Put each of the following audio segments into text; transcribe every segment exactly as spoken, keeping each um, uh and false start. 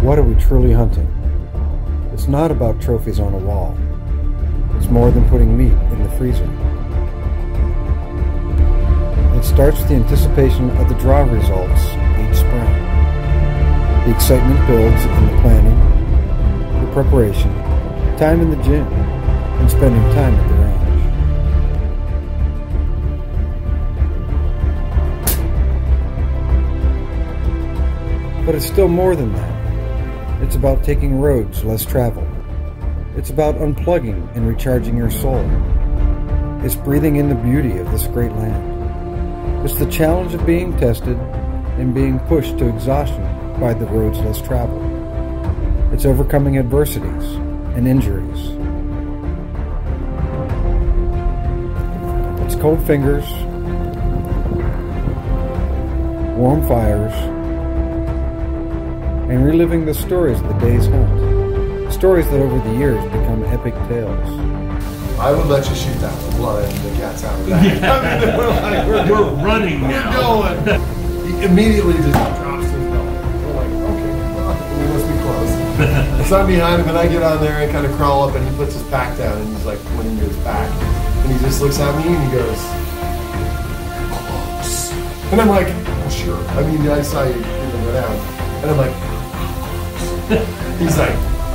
What are we truly hunting? It's not about trophies on a wall. It's more than putting meat in the freezer. It starts with the anticipation of the draw results each spring. The excitement builds in the planning, the preparation, time in the gym, and spending time at the range. But it's still more than that. It's about taking roads less traveled. It's about unplugging and recharging your soul. It's breathing in the beauty of this great land. It's the challenge of being tested and being pushed to exhaustion by the roads less traveled. It's overcoming adversities and injuries. It's cold fingers, warm fires, and reliving the stories of the day's hunt. Stories that over the years become epic tales. I would let you shoot that one. Well, the cat's out of that. Yeah. I mean, we're, like, we're, we're running now. We're going. He immediately just drops his belt. We're like, okay, well, we must be close. So I'm behind him, and I get on there and kind of crawl up, and he puts his pack down, and he's like pointing to his back. And he just looks at me, and he goes, close. And I'm like, well, sure. I mean, I saw you go down. And I'm like, he's like,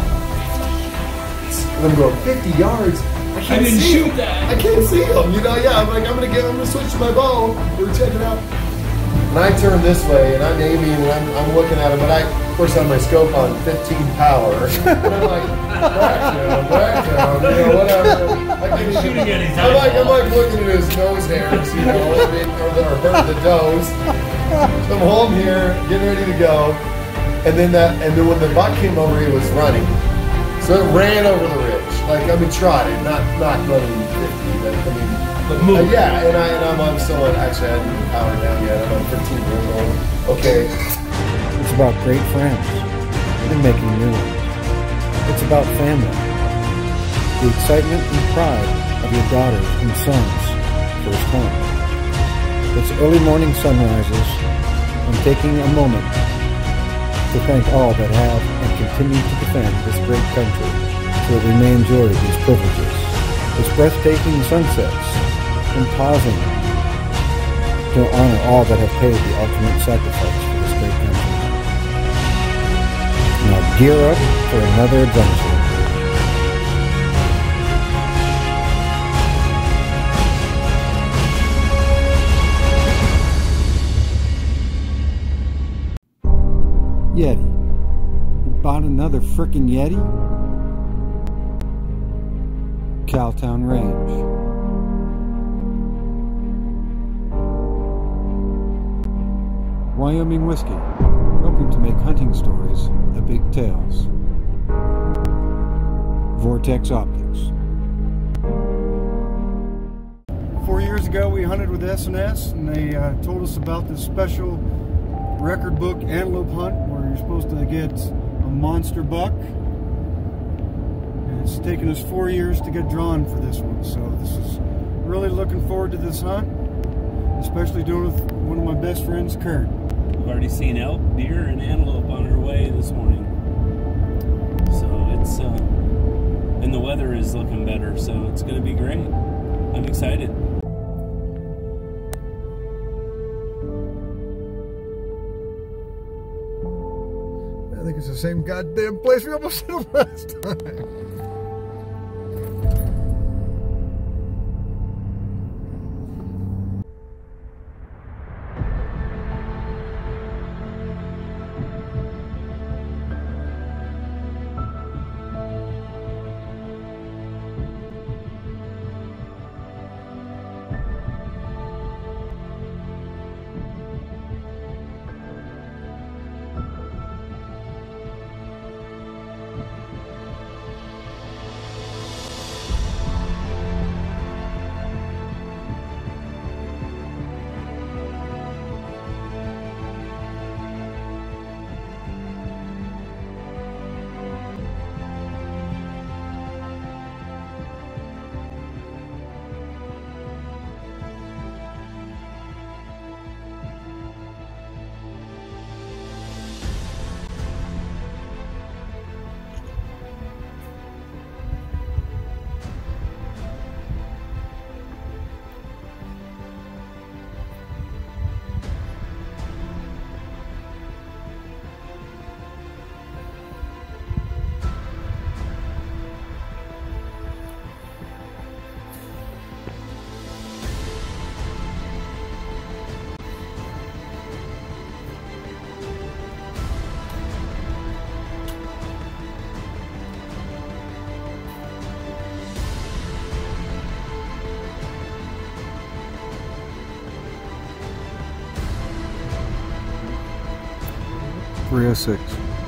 and I'm going, fifty yards? I can't I didn't see shoot him. that. I can't see him. You know, yeah, I'm like, I'm gonna get, I'm gonna switch to my bow. We're checking out. And I turn this way, and I'm aiming, and I'm, I'm looking at him, but I, of course, have my scope on fifteen power. And I'm like, back down, back down, you know, whatever. Like, I'm shooting at his I'm like, I'm eyeball. like looking at his nose hairs, you know, I mean, or the, or the does. So I'm home here, getting ready to go. And then that, and then when the buck came over, he was running. So it ran over the ridge. Like, I mean, trotted, not not running fifty, but I mean, But move. uh, yeah. And I and I'm, I'm still at, actually I haven't even powered down yet. I'm on fifteen years old. Okay. It's about great friends and making new ones. It's about family. The excitement and pride of your daughters and sons' first home. It's early morning sunrises and taking a moment to thank all that have and continue to defend this great country so that we may enjoy these privileges. It's breathtaking sunsets and pausing to honor all that have paid the ultimate sacrifice for this great country. Now gear up for another adventure. Yeti. You bought another frickin' Yeti? Cowtown Range. Wyoming Whiskey, hoping to make hunting stories the big tales. Vortex Optics. Four years ago we hunted with S and S, and they uh, told us about this special record book antelope hunt where you're supposed to get a monster buck. And it's taken us four years to get drawn for this one, so this is really looking forward to this hunt, especially doing it with one of my best friends, Kurt. We've already seen elk, deer, and antelope on our way this morning. So it's, uh, and the weather is looking better, so it's going to be great. I'm excited. I think it's the same goddamn place we almost hit him last time. three oh six.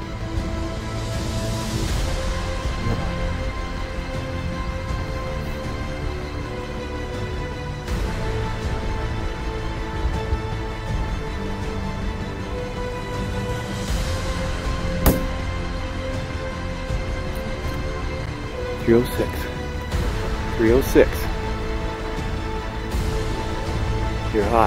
three oh six. three oh six. You're hot.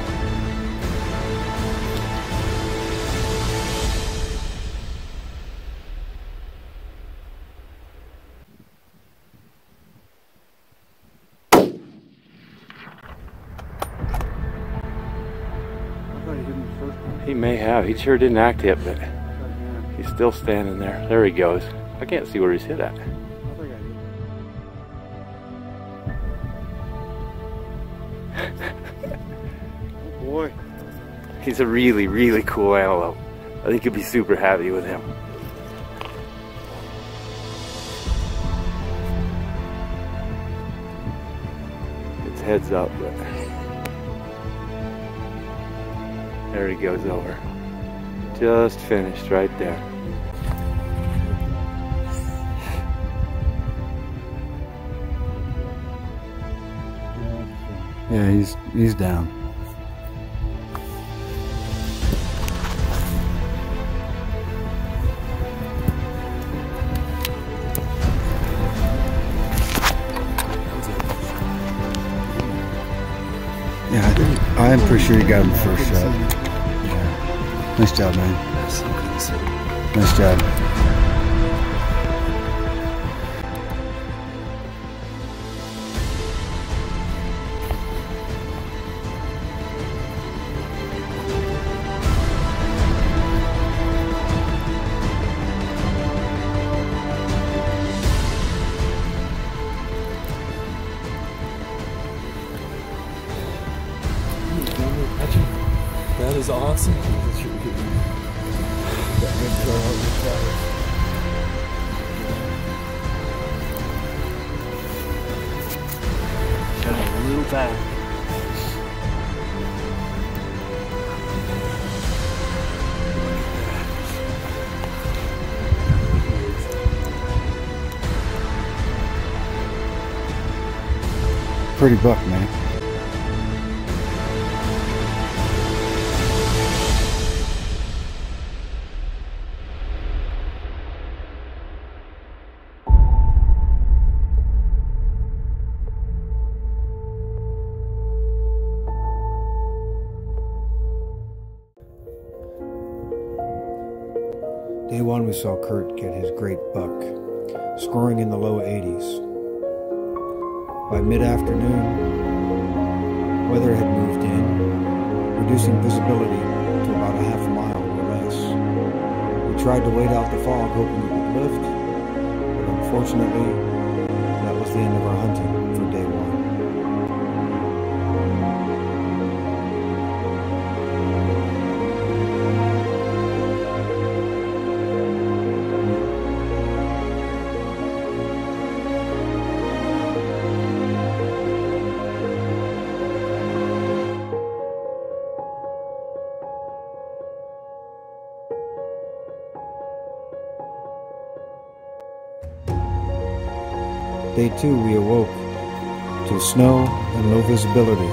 He may have. He sure didn't act hit, but he's still standing there. There he goes. I can't see where he's hit at. Oh boy. He's a really, really cool antelope. I think you'll be super happy with him. It's heads up, but there he goes over. Just finished right there. Yeah, he's he's down. Yeah, I think, I'm pretty sure you got him the first shot. Yeah. Nice job, man. Nice job. That is awesome. Got a little back. Pretty buck, man. Day one, we saw Kurt get his great buck, scoring in the low eighties. By mid-afternoon, weather had moved in, reducing visibility to about a half a mile or less. We tried to wait out the fog, hoping it would lift, but unfortunately, that was the end of our hunting for day one. Day two, we awoke to snow and low visibility.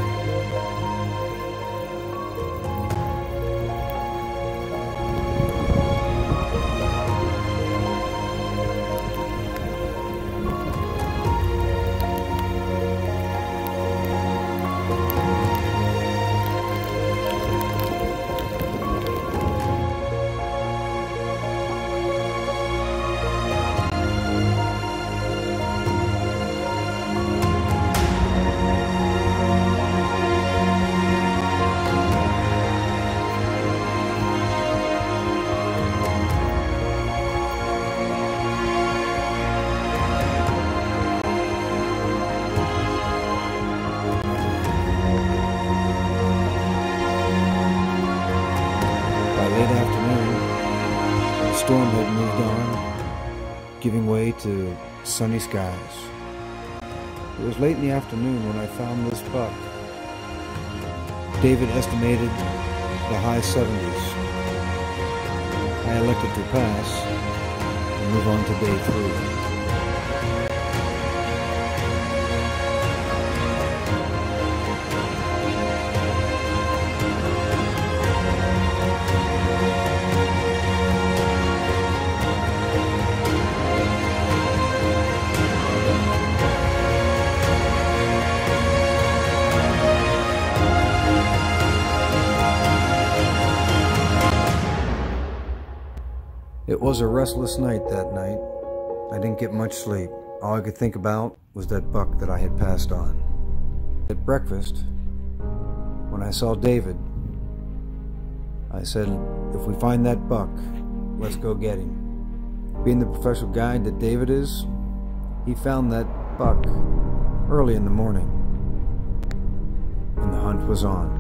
The storm had moved on, giving way to sunny skies. It was late in the afternoon when I found this buck. David estimated the high seventies. I elected to pass and move on to day three. It was a restless night that night. I didn't get much sleep. All I could think about was that buck that I had passed on. At breakfast, when I saw David, I said, if we find that buck, let's go get him. Being the professional guide that David is, he found that buck early in the morning, and the hunt was on.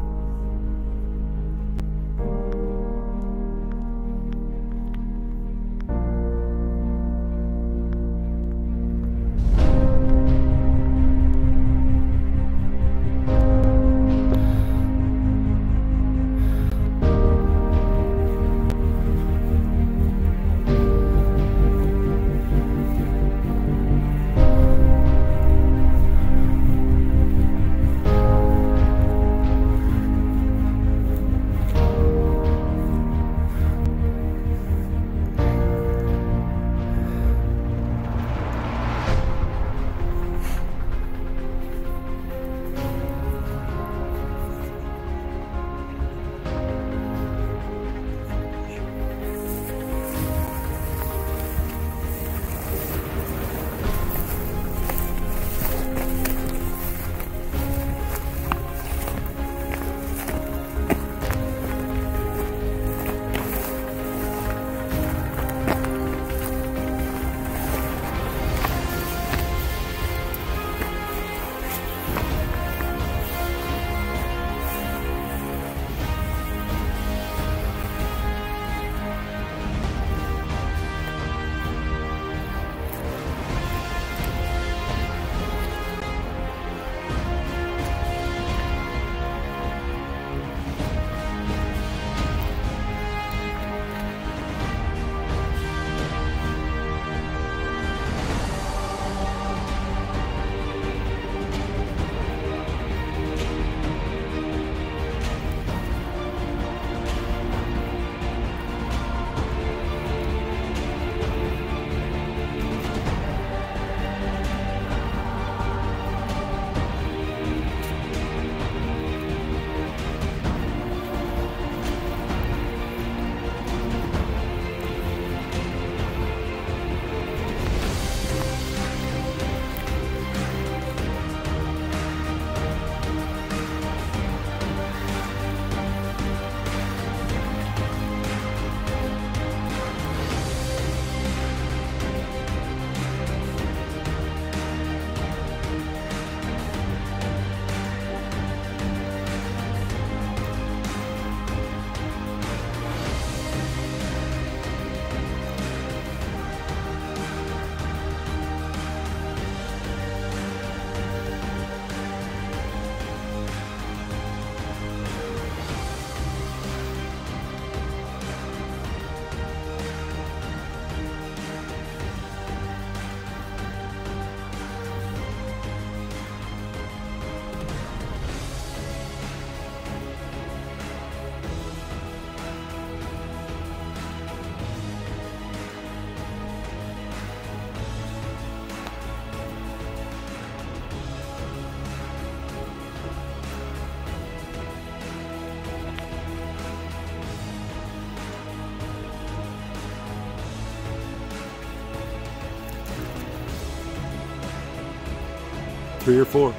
Three or four.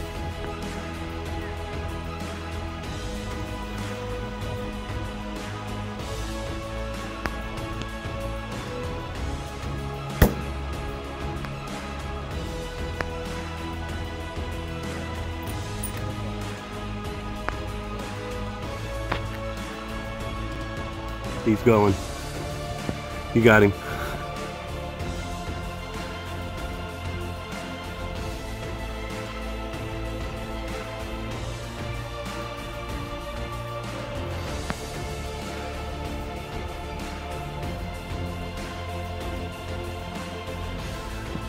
He's going. You got him.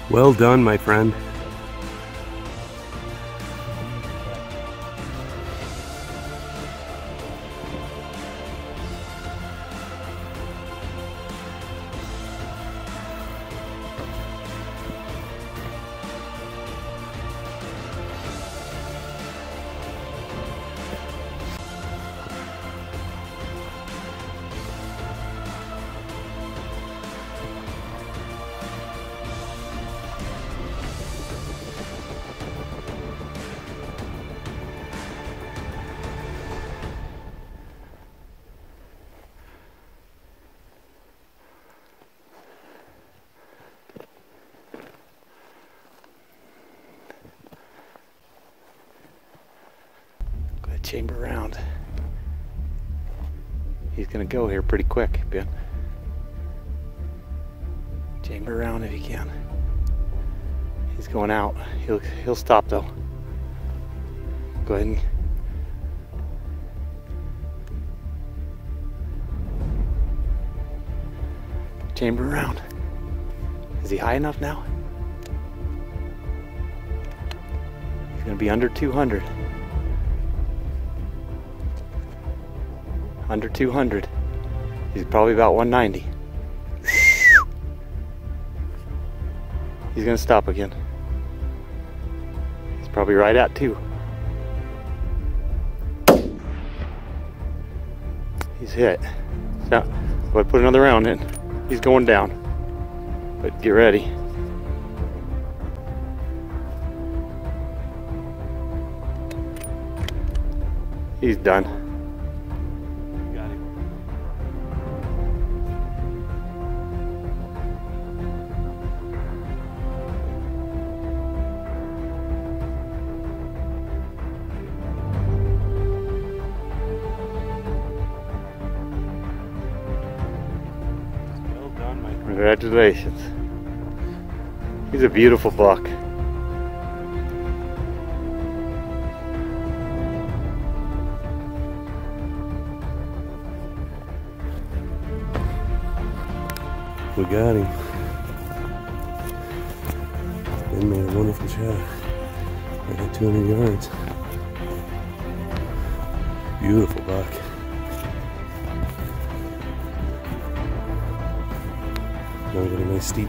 Well done, my friend. Chamber round. He's gonna go here pretty quick, Ben. Chamber round if he can. He's going out. He'll he'll stop though. Go ahead and chamber round. Is he high enough now? He's gonna be under two hundred. Under two hundred. He's probably about one ninety. He's gonna stop again. He's probably right at two. He's hit. So, go ahead, put another round in. He's going down. But get ready. He's done. Congratulations. He's a beautiful buck. We got him. Ben made a wonderful shot. Right at two hundred yards. Beautiful buck. Now we got a nice steep.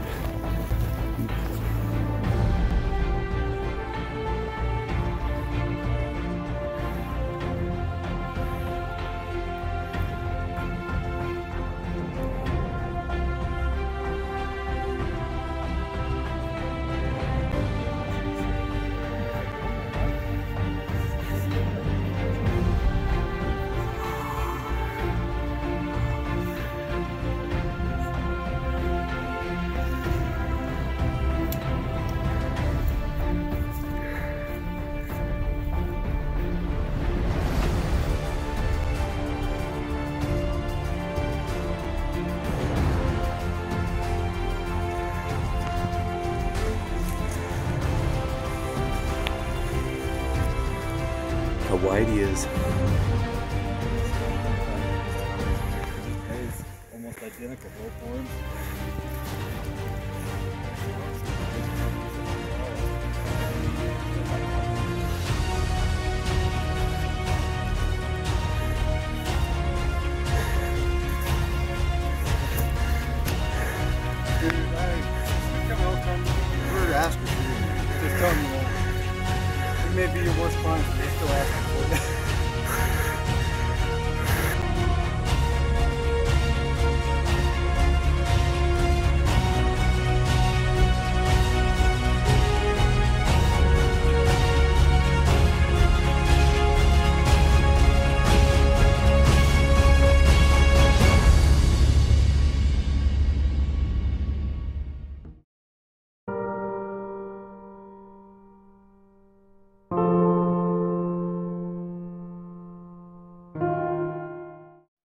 How wide he is. It's almost identical, both forms. Dude, I come out from we're asking you. Just tell me that. It may be your worst client, but they're still asking for it.